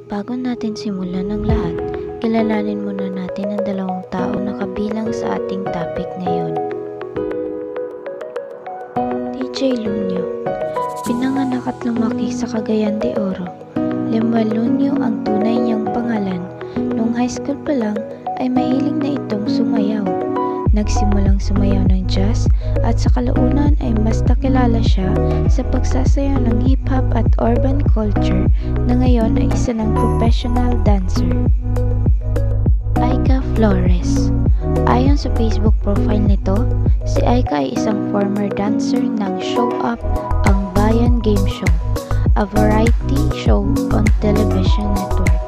Bago natin simulan ang lahat, kilalanin muna natin ang dalawang tao na kabilang sa ating topic ngayon. DJ Lunyo. Pinanganak at lumaki sa Cagayan de Oro. Lemuel Lunyo ang tunay niyang pangalan. Noong high school pa lang ay mahilig na itong sumayaw. Nagsimulang sumayaw ng jazz at sa kalaunan ay mas nakilala siya sa pagsasayaw ng hip-hop at urban culture na ngayon ay isa ng professional dancer. Aika Flores. Ayon sa Facebook profile nito, si Aika ay isang former dancer ng Show Up Ang Bayan Game Show, a variety show on television network.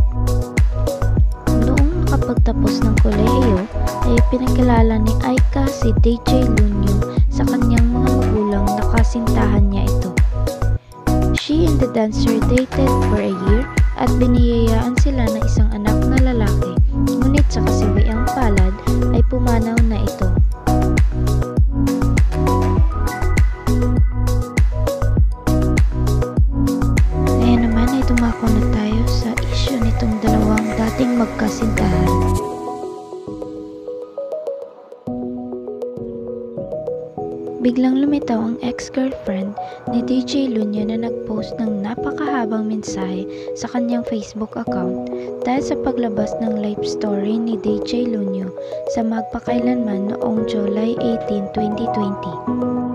Noong nakapagtapos ng kolehiyo, ay pinakilala ni Aika si DJ Lunyo sa kanyang mga magulang na kasintahan niya ito. She and the dancer dated for a year at biniyayaan sila ng isang anak na lalaki, ngunit sa kasiwiang palad ay pumanaw na ito. Ngayon naman ay tumako na tayo sa issue nitong dalawang dating magkasintahan. Biglang lumitaw ang ex-girlfriend ni DJ Lunyo na nag-post ng napakahabang mensahe sa kanyang Facebook account dahil sa paglabas ng life story ni DJ Lunyo sa magpakailanman noong July 18, 2020.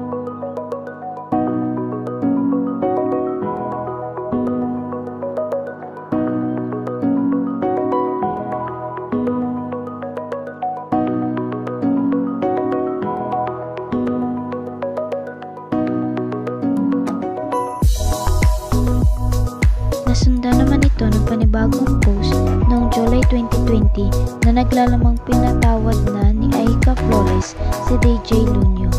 Nasundan naman ito ng panibagong post noong July 2020 na naglalamang pinatawad na ni Aika Flores si DJ Lunyo.